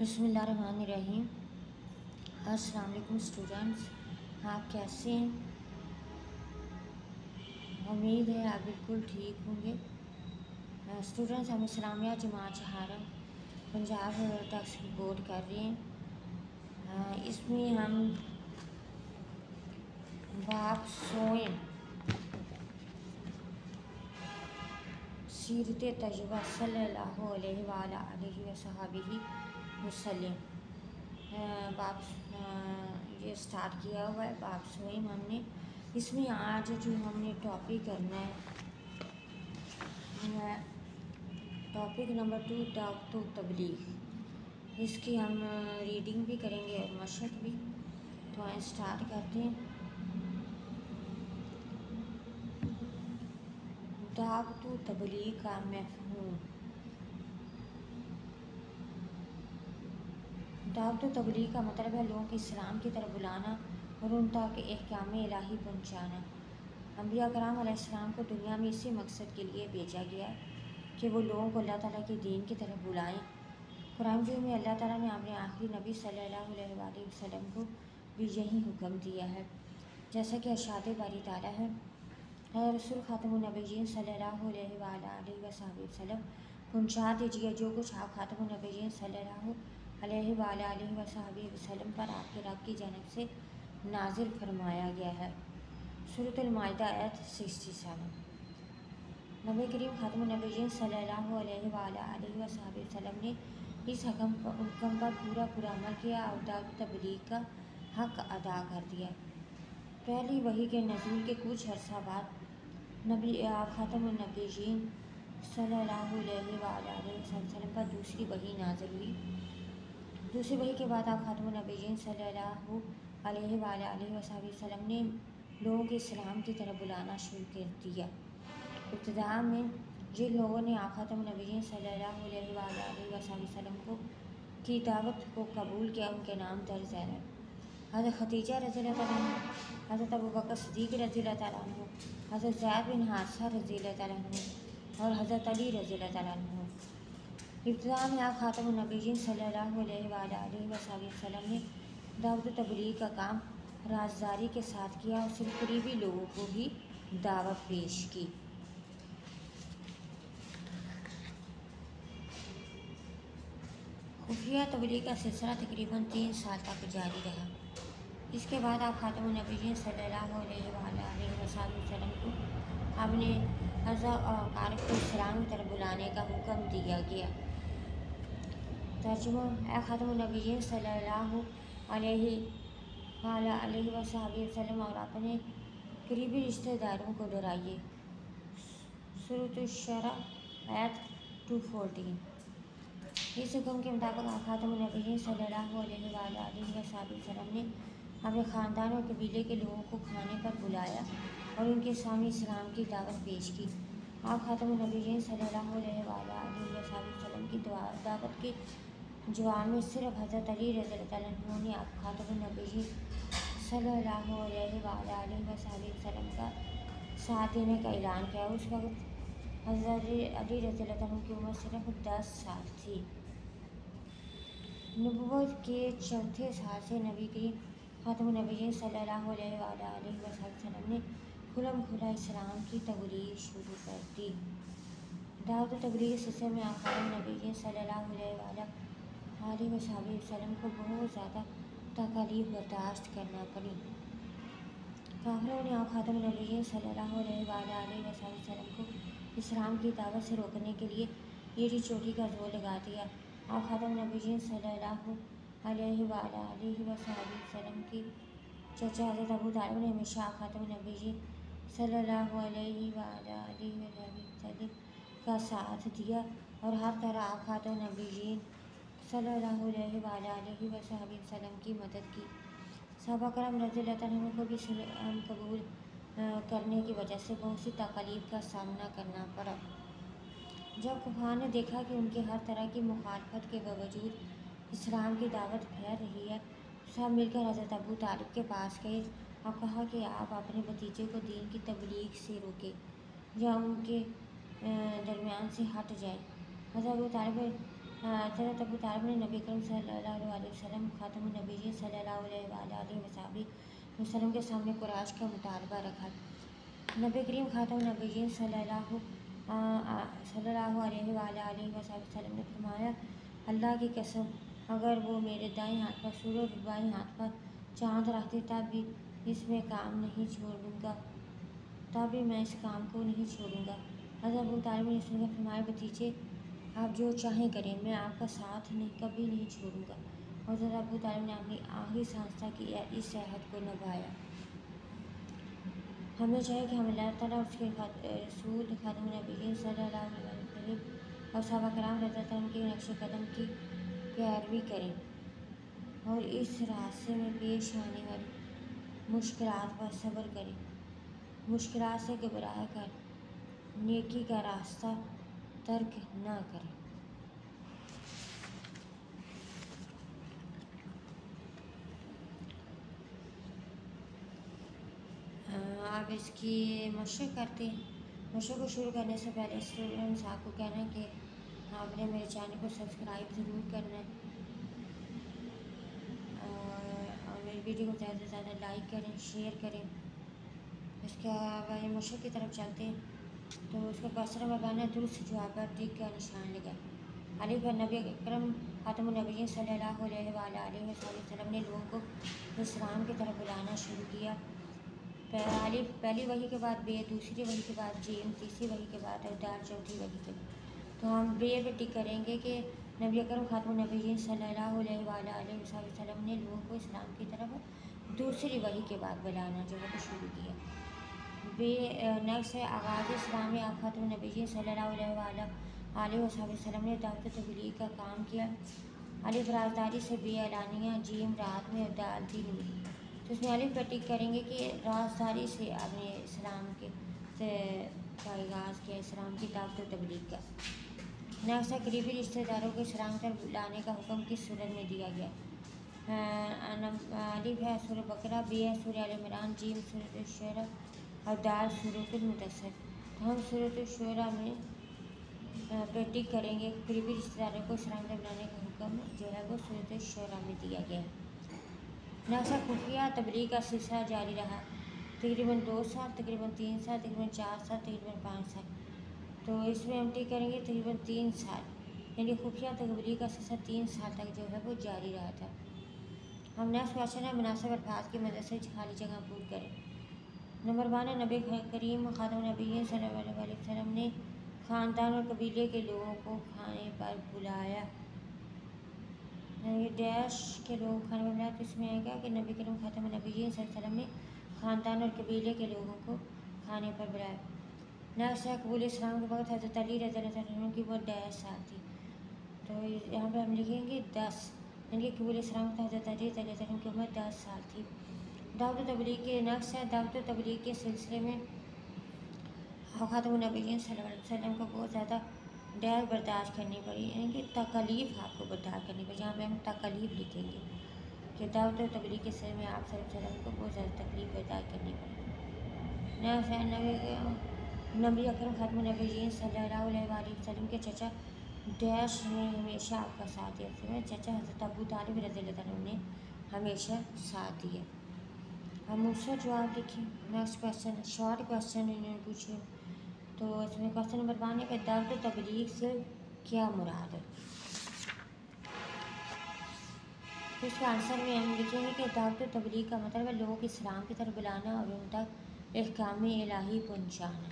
बिस्मिल्लाहिर्रहमानिर्रहीम। अस्सलाम वालेकुम स्टूडेंट्स, आप कैसे हैं? उम्मीद है आप बिल्कुल ठीक होंगे। स्टूडेंट्स, हम इस्लामिया जमात सहारा पंजाब टैक्स रिपोर्ट कर रहे हैं। इसमें हम बाब सोएम सीरत तजर्बा सल्लल्लाहु अलैहि वसल्लम बाब ये स्टार्ट किया हुआ है। बाब सोएम हमने इसमें आज जो हमने टॉपिक करना है टॉपिक नंबर 2 दावत तबलीग। इसकी हम रीडिंग भी करेंगे और मशक भी। तो आइए स्टार्ट करते हैं। दावत तबलीग का मफ़हूम। दावत तबलीग का मतलब है लोगों को इस्लाम की तरफ बुलाना और उन तक अहकाम इलाही पहुँचाना। अंबिया कराम अलैहिस्सलाम को दुनिया में इसी मकसद के लिए भेजा गया कि वो लोगों को अल्लाह ताला के दीन की तरफ बुलाएं। कुरान में अल्लाह ताला ने अपने आखिरी नबी सल्लल्लाहु अलैहि वसल्लम को भी यही हुक्म दिया है, जैसा कि इरशाद बारी ताला है, रसूल खातमुन नबिय्यीन सल्लल्लाहु अलैहि वसल्लम पहुँचा दीजिए जो कुछ आप खातमुन नबिय्यीन सल्लल्लाहु अलैहि वसल्लम पर आपके रब की जानब से नाजिल फरमाया गया है। सूरह माइदा आयत 67। नबी करीम खातमुन नबिय्यीन सल्लल्लाहु अलैहि वसल्लम ने इस हुक्म पर पूरा अमल किया और दावत तबलीग का हक अदा कर दिया। पहली वही के नज़ूल के कुछ अर्सा बाद नबी खातमुन नबिय्यीन सल्लल्लाहु अलैहि वसल्लम पर दूसरी वही नाजिल हुई। दूसरी वही के बाद आप खातमुन नबिय्यीन सल्लल्लाहु अलैहि वसल्लम ने लोगों के इस्लाम की तरफ बुलाना शुरू कर दिया। इब्तिदा में जिन लोगों ने आप खातमुन नबिय्यीन सल्लल्लाहु अलैहि वसल्लम की दावत को कबूल किया उनके नाम दर्ज है। हज़रत खदीजा रज़ियल्लाहु अन्हा, हज़रत अबू बकर सिद्दीक़ रज़ियल्लाहु अन्हु, हज़रत ज़ैद बिन हारिसा रज़ियल्लाहु अन्हु और हज़रत अली रज़ियल्लाहु अन्हु। इब्तिदा में आप खातमुन नबिय्यीन सल्लल्लाहु अलैहि वसल्लम ने दावत तबलीग का काम राज़दारी के साथ किया और सिर्फ करीबी लोगों को ही दावत पेश की। खुफिया तबलीग का सिलसिला तकरीबन 3 साल तक जारी रहा। इसके बाद आप खातमुन नबिय्यीन सल्लल्लाहु अलैहि वसल्लम को अपने अज़ा और कारब को इस्लाम की तरफ बुलाने का हुक्म दिया गया। तर्जुमा: ए खातमुन नबिय्यीन सल्लल्लाहु अलैहि वसल्लम और अपने करीबी रिश्तेदारों को डराइए। सूरह शुरा आयत 214। इस हुक्म के मुताबिक आप खातमुन नबिय्यीन सल्लल्लाहु अलैहि वसल्लम ने अपने ख़ानदान और कबीले के लोगों को खाने पर बुलाया और उनके सामने इस्लाम की दावत पेश की। आप खातमुन नबिय्यीन सल्लल्लाहु अलैहि वसल्लम की दावत के जवाब में सिर्फ हज़रत अली रज़ियल्लाहु अन्हु ने आप खातमुन नबिय्यीन सल्लल्लाहु अलैहि वसल्लम का साथ देने का ऐलान किया। उस वक्त हज़रत अली रज़ियल्लाहु अन्हु की उम्र सिर्फ 10 साल थी। नबुव्वत के चौथे साल से नबी करीम खातमुन नबिय्यीन सल्लल्लाहु अलैहि वसल्लम ने खुला इस्लाम की तबलीग शुरू कर दी। दावत तबलीग सिलसिले में आप खातमुन नबिय्यीन सल्लल्लाहु अलैहि वसल्लम को बहुत ज़्यादा तकलीफ बर्दाश्त करना पड़ी। काफिरों ने आप खातमुन नबिय्यीन सल्लल्लाहु अलैहि वसल्लम को इस्लाम की दावत से रोकने के लिए ईटी चोटी का जोर लगा दिया। आप खातमुन नबिय्यीन सल्लल्लाहु अलैहि वसल्लम की चचा हज़रत अबू तालिब ने हमेशा आप खातमुन नबिय्यीन सल्लल्लाहु अलैहि वसल्लम का साथ दिया और हर तरह आप खातमुन नबिय्यीन सल्लल्लाहु अलैहि वसल्लम की मदद की। सहाबा करम रज़ियल्लाहु अन्हुम को भी इस्लाम कबूल करने की वजह से बहुत सी तकलीफ का सामना करना पड़ा। जब कुफार ने देखा कि उनके हर तरह की मुखालफत के बावजूद इस्लाम की दावत फैल रही है, सब मिलकर हज़रत अबू तालिब के पास गए और कहा कि आप अपने भतीजे को दीन की तबलीग से रोकें या उनके दरमियान से हट जाएं। हज़रत अबू तालिब हज़रत अबू तालिब ने नबी करीम सल्लल्लाहु अलैहि वसल्लम खातमुन नबीय्यीन सल्लल्लाहु अलैहि वसल्लम के सामने कुरैश का मुतालबा रखा। नबी करीम खातमुन नबीय्यीन सल्लल्लाहु अलैहि वसल्लम ने फरमाया, अल्लाह की कसम, अगर वो मेरे दाएं हाथ पर सूरज और बाएं हाथ पर चाँद रखते तब भी इसमें काम नहीं छोड़ूंगा, तब भी मैं इस काम को नहीं छोड़ूंगा। हज़रत अबू तालिब ने सुनकर फरमाया, भतीजे आप जो चाहें करें, मैं आपका साथ नहीं कभी नहीं छोड़ूंगा। हज़रत अबू तालिब ने अपनी आखिरी सांस तक इस अहद को निभाया। हमें चाहिए कि हम अल्लाह ताला और उसके रसूल खातमुन नबीय्यीन सल्लल्लाहु अलैहि वसल्लम और सहाबा कराम रज़ियल्लाहु अन्हुम के नक्श कदम की पैरवी करें और इस रास्ते में पेश आने वाली मुश्किलात पर सब्र करें। मुश्किलात से घबरा कर नेकी का रास्ता तर्क ना करें। आप इसकी मशक करते हैं। मशक को शुरू करने से पहले स्टूडेंट्स आपको कहना है कि आपने मेरे चैनल को सब्सक्राइब ज़रूर करना है और मेरी वीडियो को ज़्यादा से ज़्यादा लाइक करें, शेयर करें। इसके बाद मशक की तरफ चलते हैं तो उसका क्वेश्चन लगाना, दुरुस्त जवाब पर टिक का निशान लगाए। अली पर नबी अकरम खातमुन नबीय्यीन सल्लल्लाहु अलैहि वसल्लम ने लोगों को इस्लाम की तरफ बुलाना शुरू किया। पहली वही के बाद बे, दूसरी वही के बाद जीम, तीसरी वही के बाद और दाल, चौथी वही के बाद। तो हम बे पे टिक करेंगे कि नबी अकरम खातमुन नबीय्यीन सल्लल्लाहु अलैहि वसल्लम ने लोगों को इस्लाम की तरफ दूसरी वही के बाद बुलाना जो है शुरू किया। बे नेक्स्ट है आगाज़ इस्लाम में आप खातमुन नबीय्यीन सल्लल्लाहु अलैहि वसल्लम ने दावत तबलीग का काम किया। अलिफ राजदारी से बे एलानिया, जीम रात में और दाल दिन में। तो इसमें अलिफ पर टिक करेंगे कि राजदारी से आपने इस्लाम के का आगाज़ किया, इस्लाम की दावत तबलीग का। नेक्स्ट है करीबी रिश्तेदारों को इस्लाम पर लाने का हुक्म किस सूरत में दिया गया। अलिफ है सूरह बकरा, बे है सूरह आल इमरान, जीम सूरह शुरा और दाल सूरह मुदस्सिर। तो हम सूरह शुरा में पे टिक करेंगे। करीबी रिश्तेदारों को इस्लाम पर बुलाने का हुक्म जो है वो सूरह शुरा में दिया गया है। नेक्स्ट खुफिया तबलीग का सिलसिला जारी रहा तकरीबन 2 साल, तकरीबन 3 साल, तकरीबन 4 साल, तकरीबन 5 साल। तो इसमें हम टिक करेंगे तकरीबन 3 साल, यानी खुफिया तबलीग का सिलसिला 3 साल तक जो है वो जारी रहा था। हम नेक्स्ट क्वेश्चन है मुनासिब अल्फाज की मदद से खाली जगह पूरी करें। नंबर 1 है नबी करीम खातमुन नबीय्यीन सल्लल्लाहु अलैहि वसल्लम ने ख़ानदान और कबीले के लोगों को खाने पर बुलाया। ये डैश के लोग खाने पर बुलाया, तो इसमें आएगा कि नबी करीम खातमुन नबीय्यीन सल्लल्लाहु अलैहि वसल्लम ने ख़ानदान और कबीले के लोगों को खाने पर बुलाया। नेक्स्ट है कबूल इस्लाम के वक्त हज़रत अली रज़ियल्लाहु अन्हु की वो डैश साल थी। तो यहाँ पर हम लिखेंगे 10, यानी कि कबूल इस्लाम के हज़रत अली रज़ियल्लाहु अन्हु की उम्र 10 साल थी। दावत तबलीग के नेक्स्ट है दावत तबलीग के सिलसिले में खातमुन नबीय्यीन सल्लल्लाहु अलैहि वसल्लम को बहुत ज़्यादा डैश बर्दाश्त करनी पड़ी, यानी कि तकलीफ़ आपको बर्दाश्त करनी पड़ी। यहाँ पे हम तकलीफ़ लिखेंगे कि दावत तबलीग के सिलसिले में आप सल्लल्लाहु अलैहि वसल्लम को बहुत ज़्यादा तकलीफ़ बर्दाश्त करनी पड़ी। नेक्स्ट है नबी अकरम खातमुन नबीय्यीन सल्लल्लाहु अलैहि वसल्लम के चचा डैश ने हमेशा आपका साथ दिया। चचा हज़रत अबू तालिब रज़ियल्लाहु अन्हु ने हमेशा साथ दिया। हम उसका जवाब लिखें। नेक्स्ट क्वेश्चन शॉर्ट क्वेश्चन इन्होंने पूछे, तो इसमें क्वेश्चन नंबर 1 है कि दावत तबलीग से क्या मुराद है। तो इसके आंसर में हम लिखेंगे कि दावत तबलीग का मतलब है लोगों को इस्लाम की तरफ बुलाना और उन तक अहकाम इलाही पहुँचाना।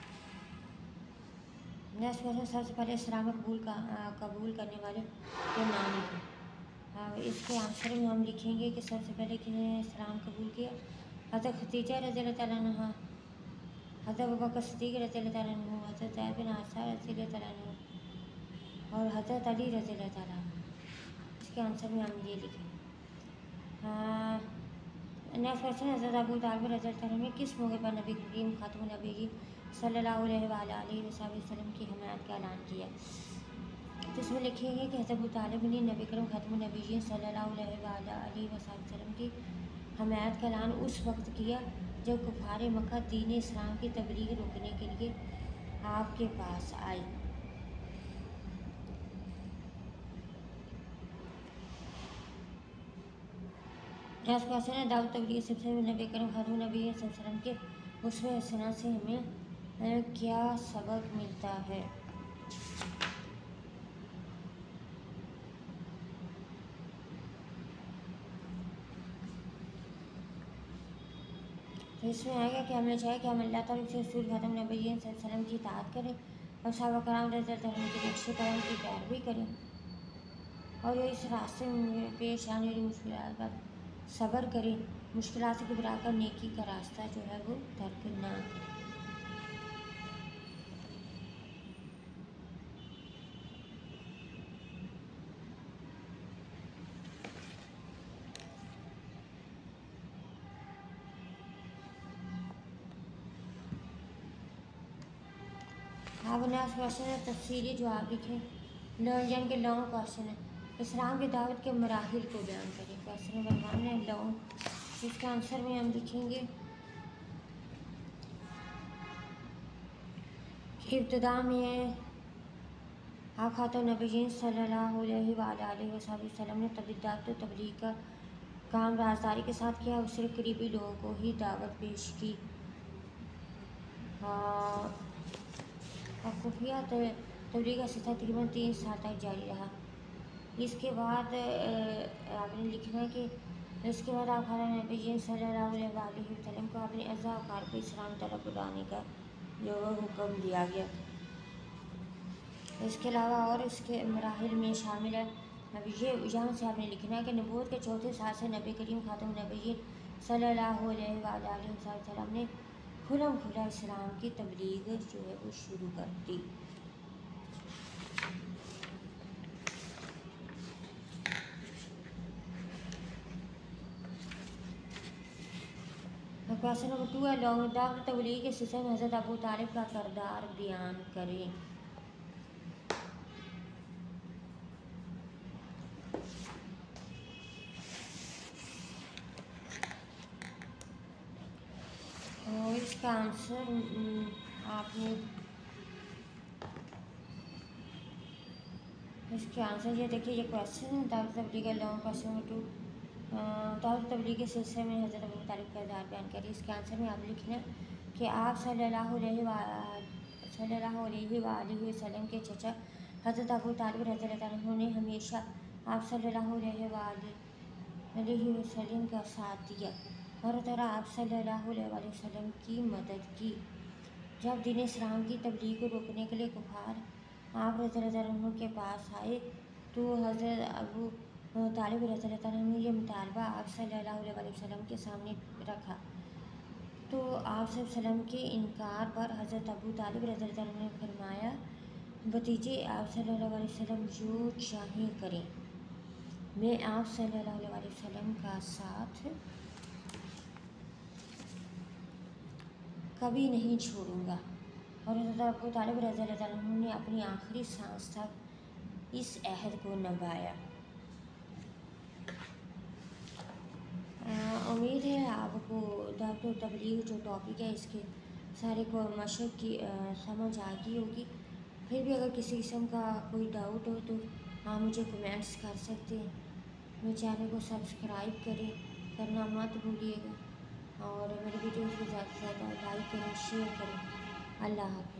नेक्स्ट क्वेश्चन सबसे पहले इस्लाम कबूल करने वाले के नाम लिखें। इसके आंसर में हम लिखेंगे कि सबसे पहले किसने इस्लाम कबूल किया। हज़रत खदीजा रज़ियल्लाहु अन्हा, हज़रत अबू बकर सिद्दीक़ रज़ियल्लाहु अन्हु, हज़रत ज़ैद बिन हारिसा रज़ियल्लाहु अन्हु और हज़रत अली रज़ियल्लाहु अन्हु। इसके आंसर में हम ये लिखें। नेक्स्ट क्वेश्चन हज़रत अबू तालिब रज़ियल्लाहु अन्हु ने किस मौके पर नबी करीम खातमुन नबीय्यीन सल्लल्लाहु अलैहि वसल्लम की हमायत का ऐलान किया। तो इसमें लिखेंगे कि हज़रत अबू तालिब ने नबी करीम खातमुन नबीय्यीन सल्लल्लाहु अलैहि वसल्लम की हमायत का ऐलान उस वक्त किया जब कुफ़ार मक्का दीन इस्लाम की तबलीग रोकने के लिए आपके पास आए। आज का असर दाऊद तबलीग सबसे नबी करीम खातून नबी वसल्लम के उसमें हसना से हमें क्या सबक मिलता है। तो इसमें आएगा कि हमें चाहिए कि हम अल्लाह ताला के रसूल खातून नबी वसल्लम की इताअत करें और सहाबा कराम रज़ियल्लाहु अन्हुम के नक्शे कदम की पैरवी करें और इस रास्ते में पेश आने वाली मुश्किलात पर सब्र करें, मुश्किलात से घबरा कर नेकी का रास्ता जो है वो तर्क ना करें। आप क्वेश्चन है तफसीली जवाब लिखें। लर्न के लॉन्ग क्वेश्चन है इस्लाम की दावत के मराहिल को बयान करें। क्वेश्चन नंबर 1 है लॉन्ग। इसके आंसर में हम लिखेंगे कि इब्तिदा में आप खातून नबीयीन सल्लल्लाहु अलैहि वसल्लम ने तबलीग का काम राजदारी के साथ किया और सिर्फ करीबी लोगों को ही दावत पेश की। खुफिया तबलीग का सिलसिला तकरीबन 3 साल तक जारी रहा। इसके बाद आपने लिखना है कि इसके बाद आप खातून नबीयीन सल्लल्लाहु अलैहि वसल्लम को अपने अज़ा कार को इस्लाम तरफ बुलाने का जो हुक्म दिया गया। इसके अलावा और इसके मराहिल में शामिल है ये यहाँ से आपने लिखना है कि नबूवत के 4थे साल से नबी करीम खातून नबीयीन सल्लल्लाहु अलैहि वसल्लम ने खुला इस्लाम की तबलीग जो है वो शुरू कर दी। क्वेश्चन नंबर 2 है दावत तबलीग के सिलसिले में हज़रत अबू तालिब का किरदार बयान करें। और इसका आंसर आपने इसके आंसर ये देखिए। ये क्वेश्चन है दावत तबलीग का लॉन्ग क्वेश्चन नंबर 2 दावत तबलीग के सिलसिले में हज़रत अबू तालिब का किरदार बयान करें। इसके आंसर में आप लिखना कि आप सल्लल्लाहु अलैहि वसल्लम के चचा हज़रत अबू तालिब रज़ियल्लाहु अन्हु ने हमेशा आप सल्लल्लाहु अलैहि वसल्लम का साथ दिया और तरह आप सल्लल्लाहु अलैहि वसल्लम की मदद की। जब दीन इस्लाम की तबलीग को रोकने के लिए कुफार आप रज़ियल्लाहु अन्हु के पास आए तो हज़रत अबू तालिब रज़ियल्लाहु अन्हु ने यह मुतालबा आप सल्लल्लाहु अलैहि वसल्लम के सामने रखा तो आप सल्लम के इनकार पर हज़रत अबू तालिब रज़ियल्लाहु अन्हु ने फरमाया भतीजे आप सल्लल्लाहु अलैहि वसल्लम जो चाहें करें, मैं आप सल्लल्लाहु अलैहि वसल्लम का साथ कभी नहीं छोड़ूंगा। और हज़रत अबू तालिब रज़ियल्लाहु अन्हु ने अपनी आखिरी सांस तक इस अहद को निभाया। उम्मीद है आपको दावत और तबलीग जो टॉपिक है इसके सारे को मशक़ की समझ आ गई होगी। फिर भी अगर किसी किस्म का कोई डाउट हो तो आप मुझे कमेंट्स कर सकते हैं। मेरे चैनल को सब्सक्राइब करें करना मत भूलिएगा और मेरे वीडियोज़ को ज़्यादा से ज़्यादा लाइक करें शेयर करें। अल्लाह हाफ़िज़।